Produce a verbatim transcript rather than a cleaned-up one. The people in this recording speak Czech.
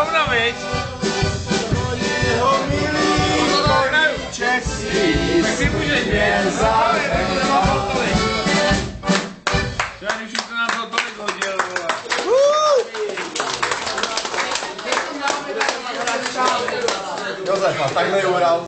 sauna, viď? Jeho milý český tak si můžeš mě zavřel. Já když už to nám to tolik hodil, vole. Josef, a takhle uhrál.